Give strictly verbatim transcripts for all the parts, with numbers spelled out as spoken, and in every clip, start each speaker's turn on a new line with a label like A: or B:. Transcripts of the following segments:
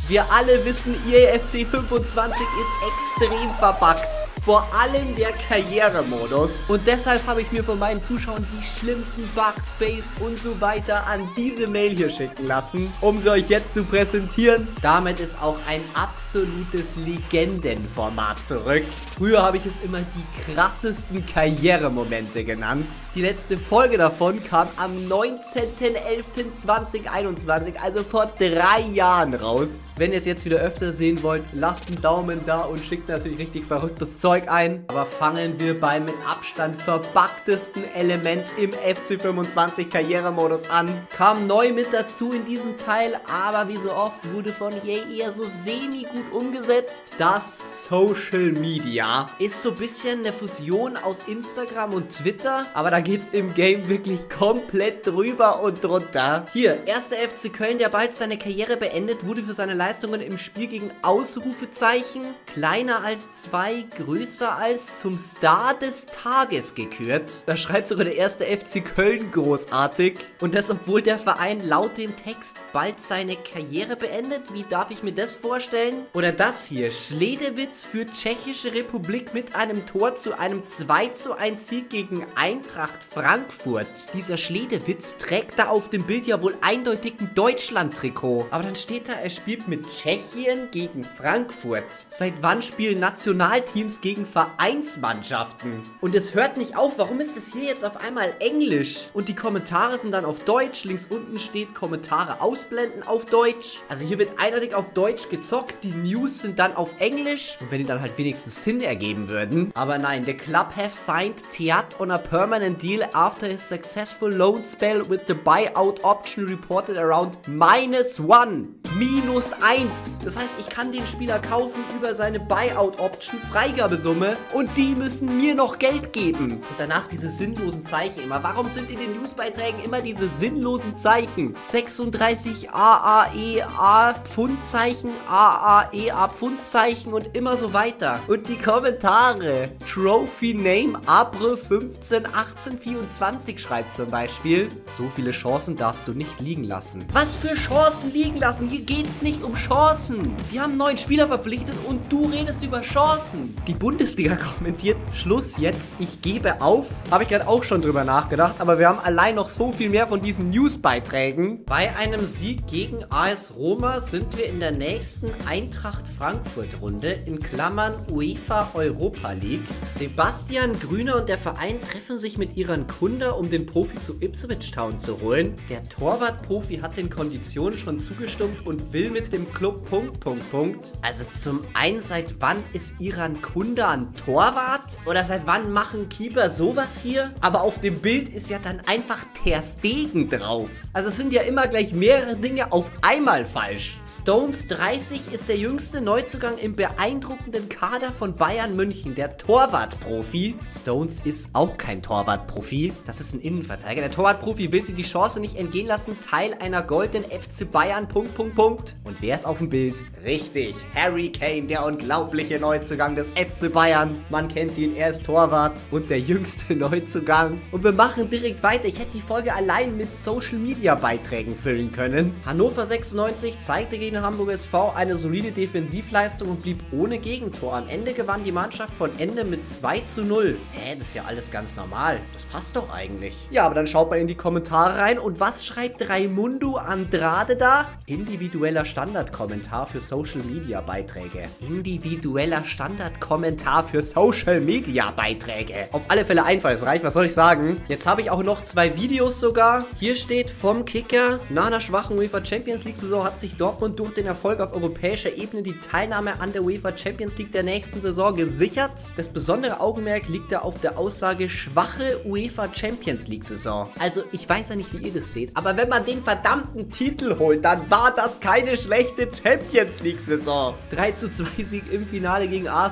A: Wir alle wissen, E A F C fünfundzwanzig ist extrem verbuggt. Vor allem der Karrieremodus. Und deshalb habe ich mir von meinen Zuschauern die schlimmsten Bugs, Fails und so weiter an diese Mail hier schicken lassen, um sie euch jetzt zu präsentieren. Damit ist auch ein absolutes Legendenformat zurück. Früher habe ich es immer die krassesten Karrieremomente genannt. Die letzte Folge davon kam am neunzehnten elften zweitausendeinundzwanzig, also vor drei Jahren raus. Wenn ihr es jetzt wieder öfter sehen wollt, lasst einen Daumen da und schickt natürlich richtig verrücktes Zeug ein. Aber fangen wir beim mit Abstand verbuggtesten Element im F C fünfundzwanzig Karrieremodus an. Kam neu mit dazu in diesem Teil, aber wie so oft wurde von E A eher so semi-gut umgesetzt. Das Social Media ist so ein bisschen eine Fusion aus Instagram und Twitter, aber da geht es im Game wirklich komplett drüber und drunter. Hier, erster F C Köln, der bald seine Karriere beendet, wurde für seine Leistungen im Spiel gegen Ausrufezeichen kleiner als zwei, größer als zum Star des Tages gekürt. Da schreibt sogar der erste F C Köln großartig. Und das, obwohl der Verein laut dem Text bald seine Karriere beendet. Wie darf ich mir das vorstellen? Oder das hier. Schledewitz führt Tschechische Republik mit einem Tor zu einem zwei zu eins Sieg gegen Eintracht Frankfurt. Dieser Schledewitz trägt da auf dem Bild ja wohl eindeutig ein Deutschland-Trikot. Aber dann steht da, er spielt mit Tschechien gegen Frankfurt. Seit wann spielen Nationalteams gegen Vereinsmannschaften? Und es hört nicht auf. Warum ist es hier jetzt auf einmal Englisch? Und die Kommentare sind dann auf Deutsch. Links unten steht Kommentare ausblenden auf Deutsch. Also hier wird eindeutig auf Deutsch gezockt. Die News sind dann auf Englisch. Und wenn die dann halt wenigstens Sinn ergeben würden. Aber nein, the club have signed Teat on a permanent deal after his successful loan spell with the buyout option reported around minus one. Minus eins. Das heißt, ich kann den Spieler kaufen über seine Buyout Option, Freigabesumme, und die müssen mir noch Geld geben. Und danach diese sinnlosen Zeichen immer. Warum sind in den Newsbeiträgen immer diese sinnlosen Zeichen? sechsunddreißig A A E A Pfundzeichen, A A E A Pfundzeichen und immer so weiter. Und die Kommentare. Trophy Name Abre fünfzehn achtzehn vierundzwanzig schreibt zum Beispiel. So viele Chancen darfst du nicht liegen lassen. Was für Chancen liegen lassen? Hier geht's nicht um Chancen. Die haben einen neuen Spieler verpflichtet und du redest über Chancen. Die Bundesliga kommentiert, Schluss jetzt, ich gebe auf. Habe ich gerade auch schon drüber nachgedacht, aber wir haben allein noch so viel mehr von diesen Newsbeiträgen. Bei einem Sieg gegen A S Roma sind wir in der nächsten Eintracht Frankfurt Runde, in Klammern UEFA Europa League. Sebastian Grüner und der Verein treffen sich mit ihren Kunden, um den Profi zu Ipswich Town zu holen. Der Torwartprofi hat den Konditionen schon zugestimmt und will mit dem Club Punkt, Punkt, Punkt. Also zum einen, seit wann ist Iran Kunde ein Torwart? Oder seit wann machen Keeper sowas hier? Aber auf dem Bild ist ja dann einfach Ter Stegen drauf. Also es sind ja immer gleich mehrere Dinge auf einmal falsch. Stones dreißig ist der jüngste Neuzugang im beeindruckenden Kader von Bayern München, der Torwartprofi. Stones ist auch kein Torwartprofi, das ist ein Innenverteidiger. Der Torwartprofi will sich die Chance nicht entgehen lassen, Teil einer goldenen F C Bayern, Punkt, Punkt, Punkt. Und wer ist auf dem Bild? Richtig, Harry Kane, der unglaubliche Neuzugang des F C Bayern. Man kennt ihn, er ist Torwart und der jüngste Neuzugang. Und wir machen direkt weiter. Ich hätte die Folge allein mit Social Media Beiträgen füllen können. Hannover sechsundneunzig zeigte gegen Hamburg S V eine solide Defensivleistung und blieb ohne Gegentor. Am Ende gewann die Mannschaft von Ende mit zwei zu null. Hä, das ist ja alles ganz normal. Das passt doch eigentlich. Ja, aber dann schaut mal in die Kommentare rein. Und was schreibt Raimundo Andrade da? Individueller Standardkommentar für Social Media Beiträge. Individueller Standardkommentar für Social Media Beiträge. Auf alle Fälle einfallsreich, was soll ich sagen? Jetzt habe ich auch noch zwei Videos sogar. Hier steht vom Kicker: Nach einer schwachen UEFA Champions League Saison hat sich Dortmund durch den Erfolg auf europäischer Ebene die Teilnahme an der UEFA Champions League der nächsten Saison gesichert. Das besondere Augenmerk liegt da auf der Aussage schwache UEFA Champions League Saison. Also ich weiß ja nicht, wie ihr das seht, aber wenn man den verdammten Titel holt, dann war das keine schlechte Champions League Saison. drei zu zwei Sieg im Finale gegen Arsenal, Schlotterbeck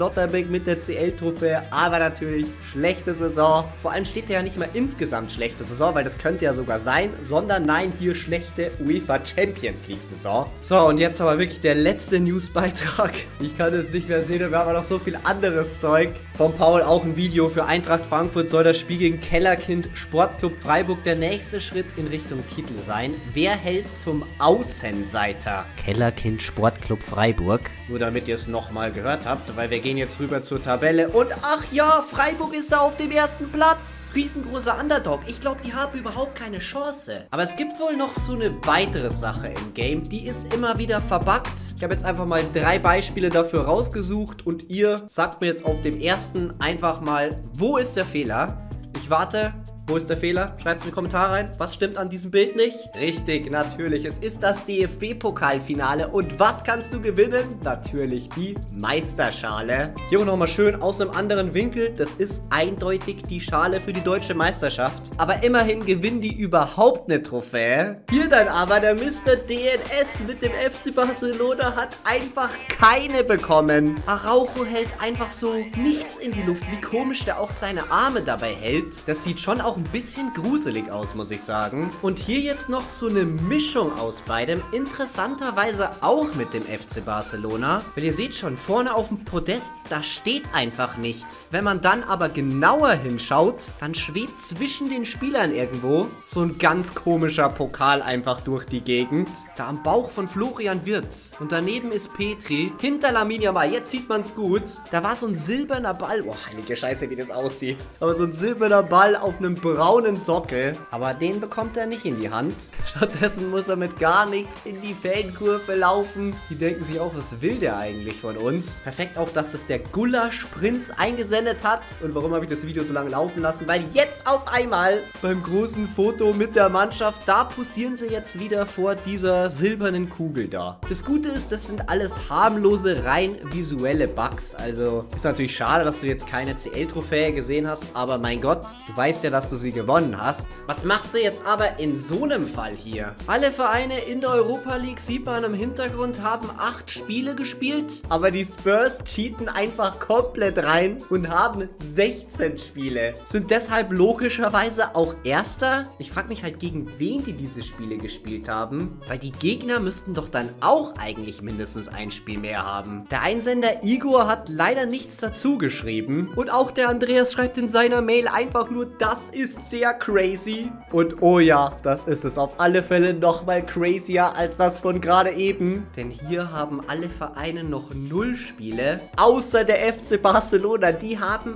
A: Schlotterbeck mit der C L-Trophäe, aber natürlich schlechte Saison. Vor allem steht ja nicht mal insgesamt schlechte Saison, weil das könnte ja sogar sein, sondern nein, hier schlechte UEFA Champions League Saison. So, und jetzt aber wirklich der letzte Newsbeitrag. Ich kann es nicht mehr sehen, wir haben noch so viel anderes Zeug. Von Paul auch ein Video für Eintracht Frankfurt soll das Spiel gegen Kellerkind Sportclub Freiburg der nächste Schritt in Richtung Titel sein. Wer hält zum Außenseiter? Kellerkind Sportclub Freiburg. Nur damit ihr es nochmal gehört habt, weil wir gehen jetzt rüber zur Tabelle. Und ach ja, Freiburg ist da auf dem ersten Platz. Riesengroßer Underdog. Ich glaube, die haben überhaupt keine Chance. Aber es gibt wohl noch so eine weitere Sache im Game. Die ist immer wieder verbuggt. Ich habe jetzt einfach mal drei Beispiele dafür rausgesucht. Und ihr sagt mir jetzt auf dem ersten einfach mal, wo ist der Fehler? Ich warte. Wo ist der Fehler? Schreibt es in die Kommentare rein. Was stimmt an diesem Bild nicht? Richtig, natürlich. Es ist das D F B-Pokalfinale. Und was kannst du gewinnen? Natürlich die Meisterschale. Hier auch nochmal schön aus einem anderen Winkel. Das ist eindeutig die Schale für die deutsche Meisterschaft. Aber immerhin gewinnen die überhaupt eine Trophäe. Hier dann aber der Mister D N S mit dem F C Barcelona hat einfach keine bekommen. Araujo hält einfach so nichts in die Luft. Wie komisch der auch seine Arme dabei hält. Das sieht schon auch ein bisschen gruselig aus, muss ich sagen. Und hier jetzt noch so eine Mischung aus beidem. Interessanterweise auch mit dem F C Barcelona. Weil ihr seht schon, vorne auf dem Podest, da steht einfach nichts. Wenn man dann aber genauer hinschaut, dann schwebt zwischen den Spielern irgendwo so ein ganz komischer Pokal einfach durch die Gegend. Da am Bauch von Florian Wirtz. Und daneben ist Petri. Hinter Lamine Yamal, jetzt sieht man es gut. Da war so ein silberner Ball. Boah, heilige Scheiße, wie das aussieht. Aber so ein silberner Ball auf einem braunen Sockel. Aber den bekommt er nicht in die Hand. Stattdessen muss er mit gar nichts in die Fankurve laufen. Die denken sich auch, was will der eigentlich von uns? Perfekt auch, dass das der Gulasch Prinz eingesendet hat. Und warum habe ich das Video so lange laufen lassen? Weil jetzt auf einmal beim großen Foto mit der Mannschaft, da posieren sie jetzt wieder vor dieser silbernen Kugel da. Das Gute ist, das sind alles harmlose, rein visuelle Bugs. Also ist natürlich schade, dass du jetzt keine C L-Trophäe gesehen hast. Aber mein Gott, du weißt ja, dass du sie gewonnen hast. Was machst du jetzt aber in so einem Fall hier? Alle Vereine in der Europa League, sieht man im Hintergrund, haben acht Spiele gespielt. Aber die Spurs cheaten einfach komplett rein und haben sechzehn Spiele. Sind deshalb logischerweise auch Erster. Ich frage mich halt, gegen wen die diese Spiele gespielt haben. Weil die Gegner müssten doch dann auch eigentlich mindestens ein Spiel mehr haben. Der Einsender Igor hat leider nichts dazu geschrieben. Und auch der Andreas schreibt in seiner Mail einfach nur, das ist sehr crazy. Und oh ja, das ist es auf alle Fälle noch mal crazier als das von gerade eben. Denn hier haben alle Vereine noch null Spiele. Außer der F C Barcelona. Die haben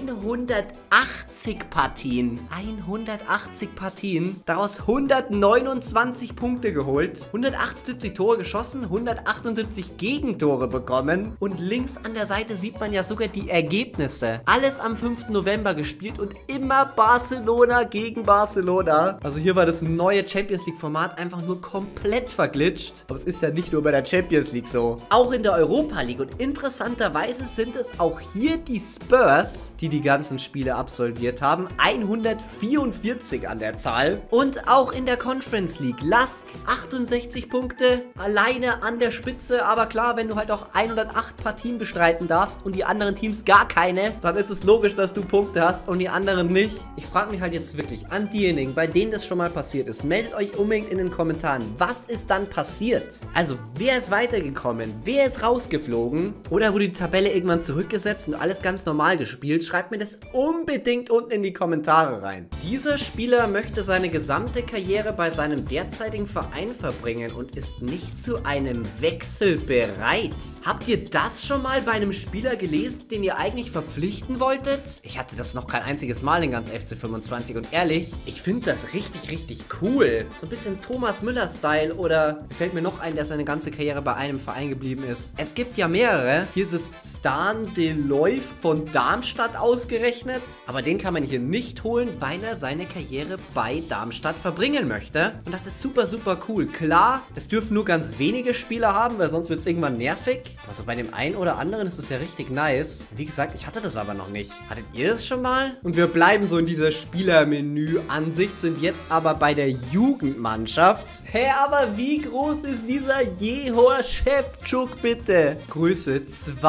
A: hundertachtzig Partien. hundertachtzig Partien. Daraus hundertneunundzwanzig Punkte geholt. hundertachtundsiebzig Tore geschossen. hundertachtundsiebzig Gegentore bekommen. Und links an der Seite sieht man ja sogar die Ergebnisse. Alles am fünften November gespielt und immer Barcelona gegen Barcelona. Also hier war das neue Champions League Format einfach nur komplett verglitscht. Aber es ist ja nicht nur bei der Champions League so. Auch in der Europa League. Und interessanterweise sind es auch hier die Spurs, die die ganzen Spiele absolviert haben. hundertvierundvierzig an der Zahl. Und auch in der Conference League. Lask, achtundsechzig Punkte. Alleine an der Spitze. Aber klar, wenn du halt auch hundertacht Partien bestreiten darfst und die anderen Teams gar keine, dann ist es logisch, dass du Punkte hast und die anderen nicht. Ich frage mich halt jetzt wirklich an diejenigen, bei denen das schon mal passiert ist. Meldet euch unbedingt in den Kommentaren. Was ist dann passiert? Also, wer ist weitergekommen? Wer ist rausgeflogen? Oder wurde die Tabelle irgendwann zurückgesetzt und alles ganz normal gespielt? Schreibt mir das unbedingt unten in die Kommentare rein. Dieser Spieler möchte seine gesamte Karriere bei seinem derzeitigen Verein verbringen und ist nicht zu einem Wechsel bereit. Habt ihr das schon mal bei einem Spieler gelesen, den ihr eigentlich verpflichten wolltet? Ich hatte das noch kein einziges Mal in ganz F C fünfundzwanzig und ehrlich, ich finde das richtig, richtig cool. So ein bisschen Thomas Müller-Style oder fällt mir noch ein, der seine ganze Karriere bei einem Verein geblieben ist. Es gibt ja mehrere. Hier ist es Stan de Leuf von Darmstadt ausgerechnet, aber den kann man hier nicht holen, weil er seine Karriere bei Darmstadt verbringen möchte. Und das ist super, super cool. Klar, das dürfen nur ganz wenige Spieler haben, weil sonst wird es irgendwann nervig. Also bei dem einen oder anderen ist es ja richtig nice. Wie gesagt, ich hatte das aber noch nicht. Hattet ihr das schon mal? Und wir bleiben so in dieser Spielermenü-Ansicht, sind jetzt aber bei der Jugendmannschaft. Hä, aber wie groß ist dieser Jehor Ševčuk bitte? Größe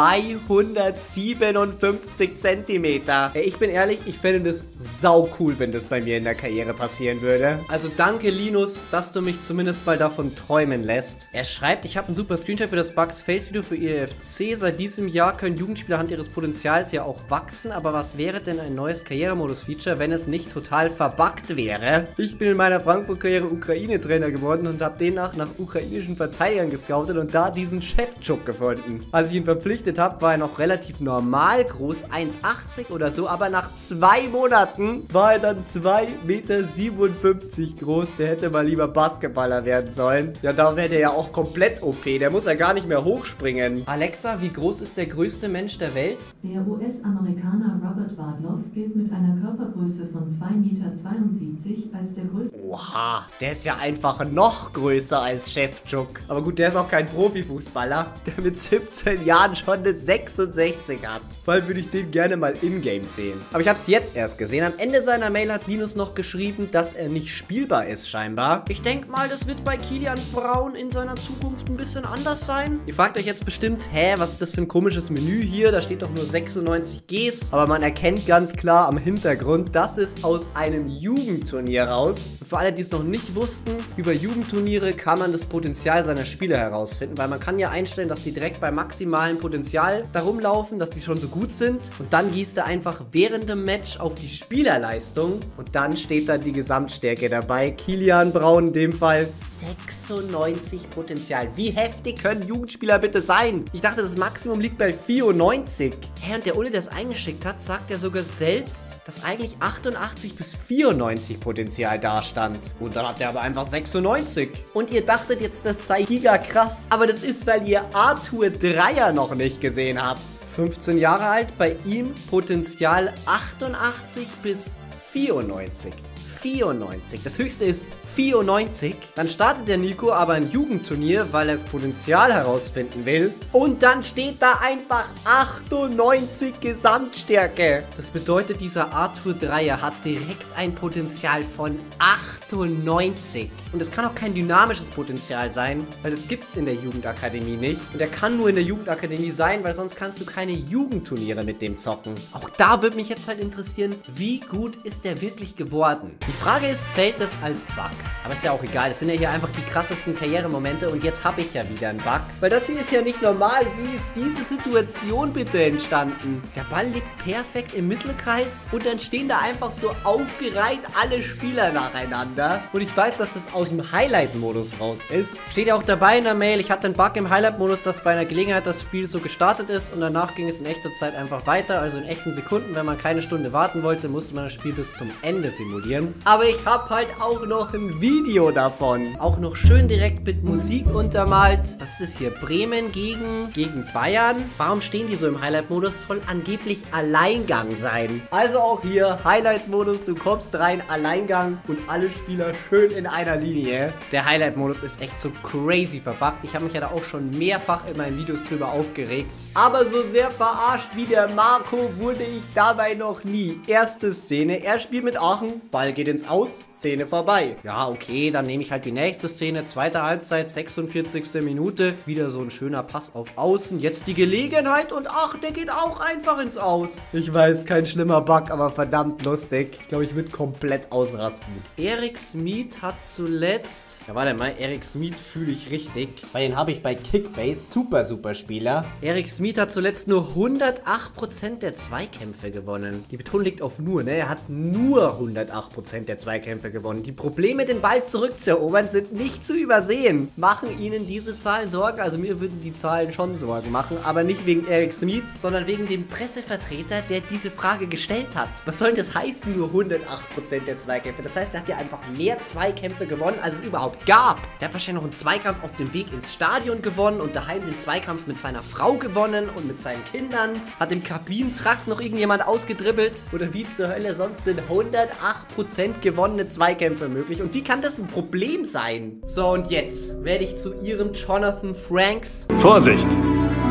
A: zweihundertsiebenundfünfzig Zentimeter. Hey, ich bin ehrlich, ich fände das sau cool, wenn das bei mir in der Karriere passieren würde. Also danke, Linus, dass du mich zumindest mal davon träumen lässt. Er schreibt, ich habe einen super Screenshot für das Bugs Face Video für E F C. Seit diesem Jahr können Jugendspieler anhand ihres Potenzials ja auch wachsen. Aber was wäre denn ein neues Karrieremodus-Feature, wenn es nicht total verbuggt wäre? Ich bin in meiner Frankfurt-Karriere Ukraine-Trainer geworden und habe demnach nach ukrainischen Verteidigern gescoutet und da diesen Ševčuk gefunden. Als ich ihn verpflichtet habe, war er noch relativ normal groß, eins achtzig oder so, aber nach zwei Monaten war er dann zwei Meter siebenundfünfzig groß. Der hätte mal lieber Basketballer werden sollen. Ja, da wäre der ja auch komplett O P. Der muss ja gar nicht mehr hochspringen. Alexa, wie groß ist der größte Mensch der Welt?
B: Der U S-Amerikaner Robert Wadlow gilt mit einer Körpergröße von zwei Meter zweiundsiebzig als der größte...
A: Oha, der ist ja einfach noch größer als Ševčuk. Aber gut, der ist auch kein Profifußballer, der mit siebzehn Jahren schon eine sechsundsechzig hat. Vor allem würde ich den gerne mal in-game sehen. Aber ich habe es jetzt erst gesehen. Am Ende seiner Mail hat Linus noch geschrieben, dass er nicht spielbar ist scheinbar. Ich denke mal, das wird bei Kilian Braun in seiner Zukunft ein bisschen anders sein. Ihr fragt euch jetzt bestimmt, hä, was ist das für ein komisches Menü hier? Da steht doch nur sechsundneunzig Gs. Aber man erkennt ganz klar am Hintergrund, das ist aus einem Jugendturnier raus. Und für alle, die es noch nicht wussten, über Jugendturniere kann man das Potenzial seiner Spieler herausfinden, weil man kann ja einstellen, dass die direkt beim maximalen Potenzial da rumlaufen, dass die schon so gut sind. Und dann gießt er einfach während dem Match auf die Spielerleistung und dann steht da die Gesamtstärke dabei. Kilian Braun in dem Fall sechsundneunzig Potenzial. Wie heftig können Jugendspieler bitte sein? Ich dachte, das Maximum liegt bei vierundneunzig. Hä, und der Uli, der es eingeschickt hat, sagt ja sogar selbst, dass eigentlich achtundachtzig bis vierundneunzig Potenzial da stand. Und dann hat er aber einfach sechsundneunzig. Und ihr dachtet jetzt, das sei giga krass. Aber das ist, weil ihr Arthur Dreier noch nicht gesehen habt. fünfzehn Jahre alt, bei ihm Potenzial achtundachtzig bis vierundneunzig. vierundneunzig. Das höchste ist vierundneunzig. Dann startet der Nico aber ein Jugendturnier, weil er das Potenzial herausfinden will. Und dann steht da einfach achtundneunzig Gesamtstärke. Das bedeutet, dieser Arthur Dreier hat direkt ein Potenzial von achtundneunzig. Und es kann auch kein dynamisches Potenzial sein, weil das gibt es in der Jugendakademie nicht. Und er kann nur in der Jugendakademie sein, weil sonst kannst du keine Jugendturniere mit dem zocken. Auch da würde mich jetzt halt interessieren, wie gut ist der wirklich geworden? Die Frage ist, zählt das als Bug? Aber ist ja auch egal, das sind ja hier einfach die krassesten Karrieremomente und jetzt habe ich ja wieder einen Bug. Weil das hier ist ja nicht normal. Wie ist diese Situation bitte entstanden? Der Ball liegt perfekt im Mittelkreis und dann stehen da einfach so aufgereiht alle Spieler nacheinander. Und ich weiß, dass das aus dem Highlight-Modus raus ist. Steht ja auch dabei in der Mail, ich hatte einen Bug im Highlight-Modus, dass bei einer Gelegenheit das Spiel so gestartet ist und danach ging es in echter Zeit einfach weiter, also in echten Sekunden. Wenn man keine Stunde warten wollte, musste man das Spiel bis zum Ende simulieren. Aber ich habe halt auch noch ein Video davon. Auch noch schön direkt mit Musik untermalt. Was ist das hier? Bremen gegen, gegen Bayern. Warum stehen die so im Highlight-Modus? Soll angeblich Alleingang sein. Also auch hier Highlight-Modus. Du kommst rein, Alleingang und alle Spieler schön in einer Linie. Der Highlight-Modus ist echt so crazy verbuggt. Ich habe mich ja da auch schon mehrfach in meinen Videos drüber aufgeregt. Aber so sehr verarscht wie der Marco wurde ich dabei noch nie. Erste Szene. Er spielt mit Aachen. Ball geht ins Aus. Szene vorbei. Ja, okay, dann nehme ich halt die nächste Szene. Zweite Halbzeit, sechsundvierzigste Minute. Wieder so ein schöner Pass auf Außen. Jetzt die Gelegenheit und ach, der geht auch einfach ins Aus. Ich weiß, kein schlimmer Bug, aber verdammt lustig. Ich glaube, ich würde komplett ausrasten. Erik Smith hat zuletzt... Ja, warte mal, Erik Smith fühle ich richtig. Weil den habe ich bei Kickbase. Super, super Spieler. Erik Smith hat zuletzt nur hundertacht Prozent der Zweikämpfe gewonnen. Die Betonung liegt auf nur, ne? Er hat nur hundertacht Prozent der Zweikämpfe gewonnen. Die Probleme, den Ball zurückzuerobern, sind nicht zu übersehen. Machen Ihnen diese Zahlen Sorgen? Also mir würden die Zahlen schon Sorgen machen, aber nicht wegen Erik Smith, sondern wegen dem Pressevertreter, der diese Frage gestellt hat. Was soll das heißen, nur hundertacht Prozent der Zweikämpfe? Das heißt, er hat ja einfach mehr Zweikämpfe gewonnen, als es überhaupt gab. Der hat wahrscheinlich noch einen Zweikampf auf dem Weg ins Stadion gewonnen und daheim den Zweikampf mit seiner Frau gewonnen und mit seinen Kindern. Hat im Kabinentrakt noch irgendjemand ausgedribbelt? Oder wie zur Hölle, sonst sind hundertacht Prozent gewonnene Zweikämpfe möglich. Und wie kann das ein Problem sein? So, und jetzt werde ich zu ihrem Jonathan Franks.
C: Vorsicht!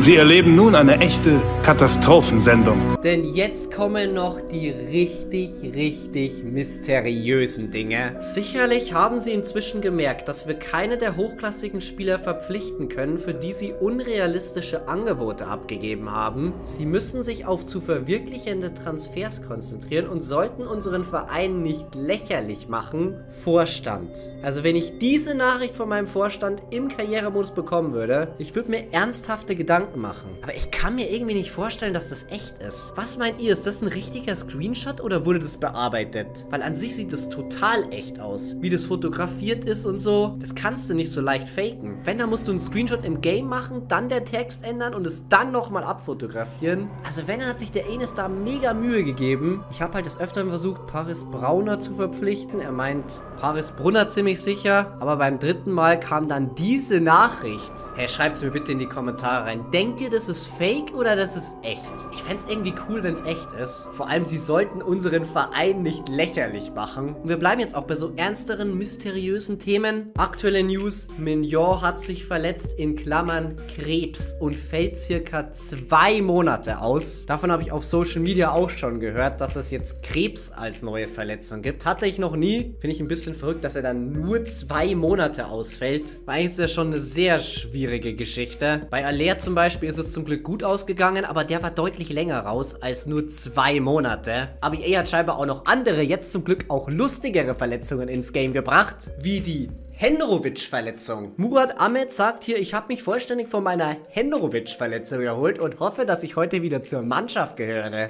C: Sie erleben nun eine echte Katastrophensendung.
A: Denn jetzt kommen noch die richtig, richtig mysteriösen Dinge. Sicherlich haben Sie inzwischen gemerkt, dass wir keine der hochklassigen Spieler verpflichten können, für die sie unrealistische Angebote abgegeben haben. Sie müssen sich auf zu verwirklichende Transfers konzentrieren und sollten unseren Verein nicht lächerlich machen. Vorstand. Also wenn ich diese Nachricht von meinem Vorstand im Karrieremodus bekommen würde, ich würde mir ernsthafte Gedanken machen. Aber ich kann mir irgendwie nicht vorstellen, dass das echt ist. Was meint ihr? Ist das ein richtiger Screenshot oder wurde das bearbeitet? Weil an sich sieht das total echt aus. Wie das fotografiert ist und so. Das kannst du nicht so leicht faken. Wenn, dann musst du einen Screenshot im Game machen, dann der Text ändern und es dann nochmal abfotografieren. Also wenn, dann hat sich der Enes da mega Mühe gegeben. Ich habe halt des Öfteren versucht, Paris Brauner zu verpflichten. Er meint Paris Brunner ziemlich sicher. Aber beim dritten Mal kam dann diese Nachricht. Hey, schreibt es mir bitte in die Kommentare rein. Denkt ihr, das ist fake oder das ist echt? Ich fände es irgendwie cool, wenn es echt ist. Vor allem, sie sollten unseren Verein nicht lächerlich machen. Und wir bleiben jetzt auch bei so ernsteren, mysteriösen Themen. Aktuelle News. Mignon hat sich verletzt, in Klammern Krebs, und fällt circa zwei Monate aus. Davon habe ich auf Social Media auch schon gehört, dass es jetzt Krebs als neue Verletzung gibt. Hatte ich noch nie. Finde ich ein bisschen verrückt, dass er dann nur zwei Monate ausfällt. Weil eigentlich ist das schon eine sehr schwierige Geschichte. Bei Aller zum Beispiel ist es zum Glück gut ausgegangen, aber der war deutlich länger raus als nur zwei Monate. Aber er hat scheinbar auch noch andere, jetzt zum Glück auch lustigere Verletzungen ins Game gebracht, wie die Hendrovic-Verletzung. Murat Ahmed sagt hier, ich habe mich vollständig von meiner Hendrovic-Verletzung erholt und hoffe, dass ich heute wieder zur Mannschaft gehöre.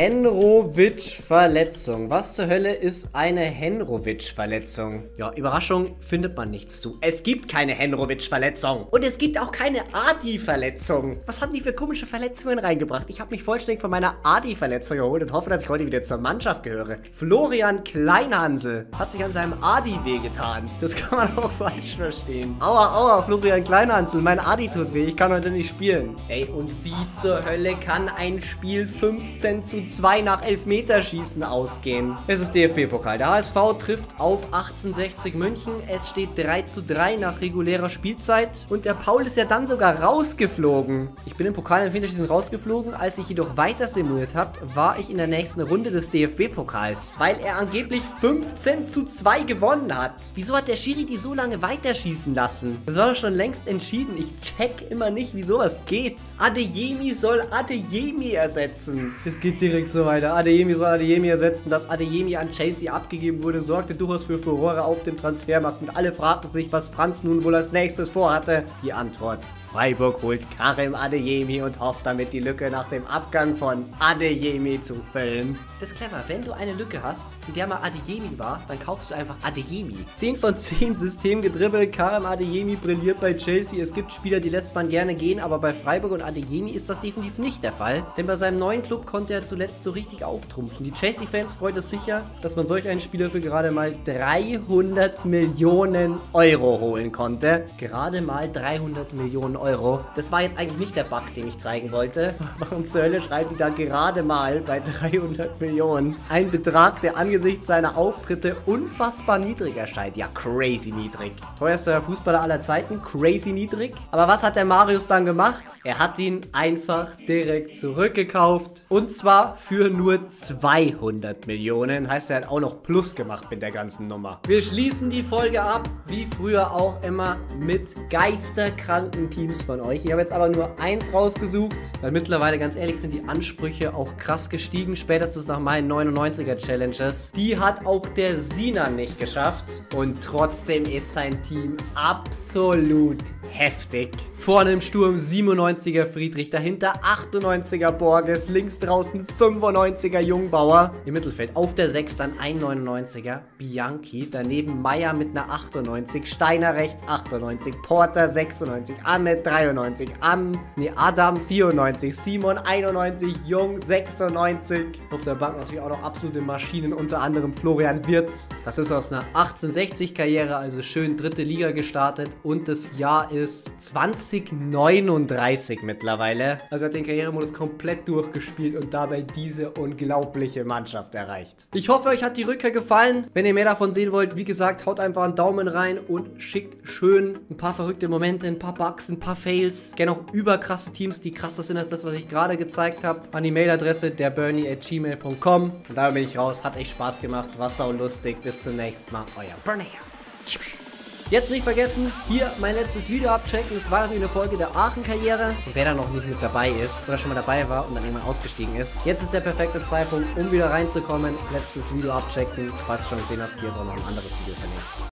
A: Hendrovic-Verletzung. Was zur Hölle ist eine Hendrovic-Verletzung? Ja, Überraschung, findet man nichts zu. Es gibt keine Hendrovic-Verletzung. Und es gibt auch keine Adi-Verletzung. Was haben die für komische Verletzungen reingebracht? Ich habe mich vollständig von meiner Adi-Verletzung erholt und hoffe, dass ich heute wieder zur Mannschaft gehöre. Florian Kleinhansel hat sich an seinem Adi wehgetan. Das kann man auch falsch verstehen. Aua, aua, Florian Kleinhansel, mein Adi tut weh, ich kann heute nicht spielen. Ey, und wie zur Hölle kann ein Spiel fünfzehn zu zwei nach Elfmeterschießen ausgehen? Es ist D F B-Pokal. Der H S V trifft auf achtzehnhundertsechzig München. Es steht drei zu drei nach regulärer Spielzeit. Und der Paul ist ja dann sogar rausgeflogen. Ich bin im Pokal in Elfmeterschießen rausgeflogen. Als ich jedoch weiter simuliert habe, war ich in der nächsten Runde des D F B-Pokals. Weil er angeblich fünfzehn zu zwei gewonnen hat. Wieso hat der Schiri die so lange weiterschießen lassen? Das war doch schon längst entschieden. Ich check immer nicht, wie sowas geht. Adeyemi soll Adeyemi ersetzen. Es geht direkt so weiter. Adeyemi soll Adeyemi ersetzen. Dass Adeyemi an Chelsea abgegeben wurde, sorgte durchaus für Furore auf dem Transfermarkt. Und alle fragten sich, was Franz nun wohl als nächstes vorhatte. Die Antwort: Freiburg holt Karim Adeyemi und hofft damit, die Lücke nach dem Abgang von Adeyemi zu füllen. Das ist clever. Wenn du eine Lücke hast, in der mal Adeyemi war, dann kaufst du einfach Adeyemi. zehn von zehn System gedribbelt. Karim Adeyemi brilliert bei Chelsea. Es gibt Spieler, die lässt man gerne gehen, aber bei Freiburg und Adeyemi ist das definitiv nicht der Fall. Denn bei seinem neuen Club konnte er zuletzt so richtig auftrumpfen. Die Chelsea-Fans freut es sicher, dass man solch einen Spieler für gerade mal dreihundert Millionen Euro holen konnte. Gerade mal dreihundert Millionen Euro. Das war jetzt eigentlich nicht der Bug, den ich zeigen wollte. Warum zur Hölle schreiben die da gerade mal bei dreihundert Millionen? Ein Betrag, der angesichts seiner Auftritte unfassbar niedrig erscheint. Ja, crazy niedrig. Teuerster Fußballer aller Zeiten, crazy niedrig. Aber was hat der Marius dann gemacht? Er hat ihn einfach direkt zurückgekauft. Und zwar für nur zweihundert Millionen. Heißt, er hat auch noch Plus gemacht mit der ganzen Nummer. Wir schließen die Folge ab, wie früher auch immer, mit geisterkranken Teams von euch. Ich habe jetzt aber nur eins rausgesucht, weil mittlerweile, ganz ehrlich, sind die Ansprüche auch krass gestiegen, spätestens nach meinen neunundneunziger Challenges. Die hat auch der Sinan nicht geschafft und trotzdem ist sein Team absolut heftig. Vorne im Sturm siebenundneunziger Friedrich, dahinter achtundneunziger Borges, links draußen fünfundneunziger Jungbauer. Im Mittelfeld auf der sechs dann ein neunundneunziger Bianchi, daneben Meier mit einer achtundneunzig, Steiner rechts achtundneunzig, Porter sechsundneunzig, Ahmed dreiundneunzig, Am, nee, Adam vierundneunzig, Simon einundneunzig, Jung sechsundneunzig. Auf der Bank natürlich auch noch absolute Maschinen, unter anderem Florian Wirtz. Das ist aus einer achtzehnhundertsechzig Karriere, also schön dritte Liga gestartet und das Jahr ist zwanzig neununddreißig mittlerweile. Also er hat den Karrieremodus komplett durchgespielt und dabei diese unglaubliche Mannschaft erreicht. Ich hoffe, euch hat die Rückkehr gefallen. Wenn ihr mehr davon sehen wollt, wie gesagt, haut einfach einen Daumen rein und schickt schön ein paar verrückte Momente, ein paar Bugs, ein paar Fails. Gerne auch überkrasse Teams, die krasser sind als das, was ich gerade gezeigt habe. An die Mailadresse der bernie at gmail punkt com. Und damit bin ich raus. Hat echt Spaß gemacht. War sau lustig. Bis zum nächsten Mal. Euer Bernie. Jetzt nicht vergessen, hier mein letztes Video abchecken. Es war natürlich eine Folge der Aachen-Karriere. Und wer da noch nicht mit dabei ist oder schon mal dabei war und dann irgendwann ausgestiegen ist, jetzt ist der perfekte Zeitpunkt, um wieder reinzukommen. Letztes Video abchecken. Was du schon gesehen hast, hier ist auch noch ein anderes Video verlinkt.